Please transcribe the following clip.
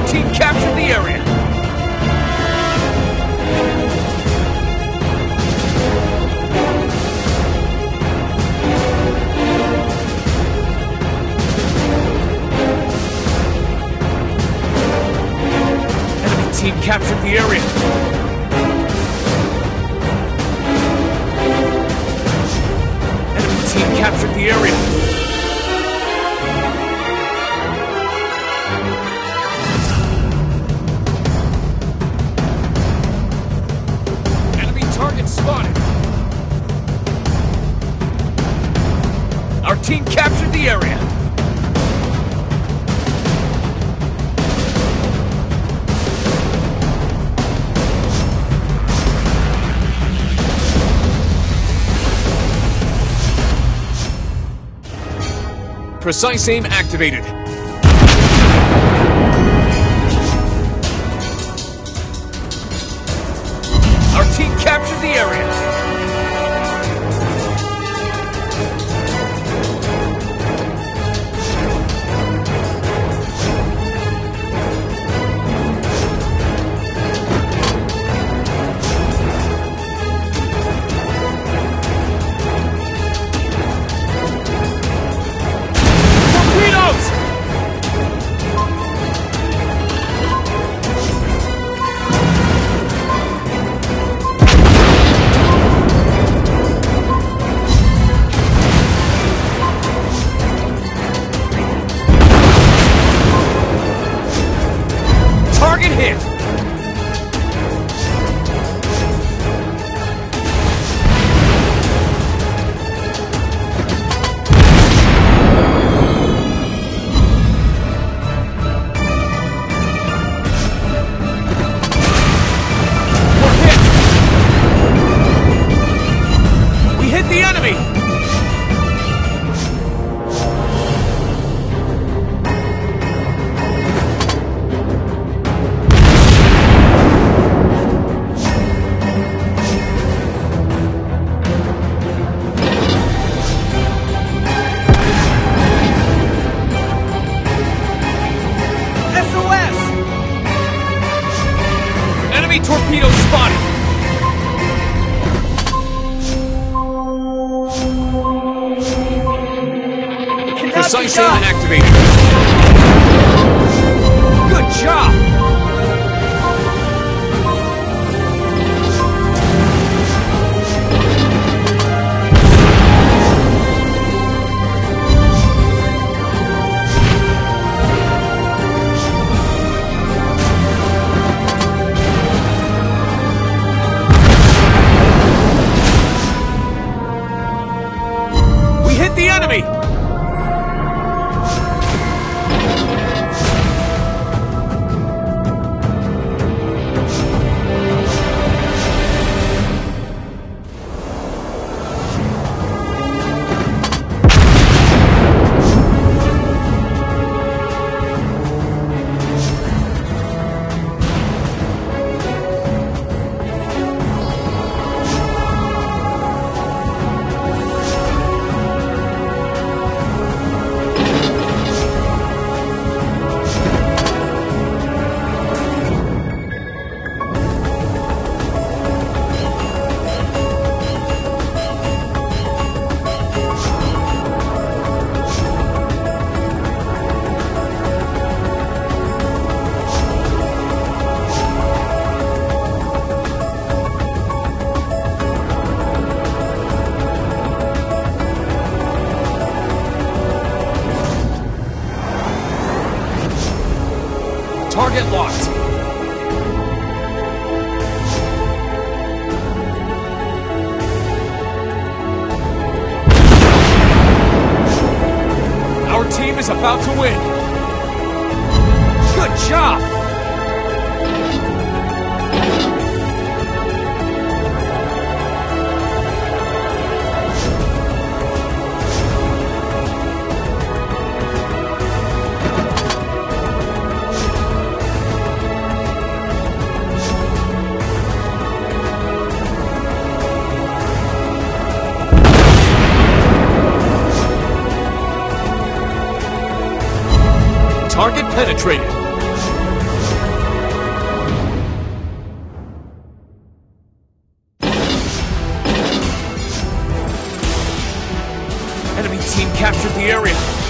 team captured the area. Enemy team captured the area. Enemy team captured the area. Target spotted. Our team captured the area. Precise aim activated. Our team captured the area. Torpedoes! Target hit! We're hit! We hit the enemy! SOS! Enemy torpedo spotted! Precise aim activated. Good job! We hit the enemy! Target locked. Our team is about to win. Good job! Target penetrated. Enemy team captured the area.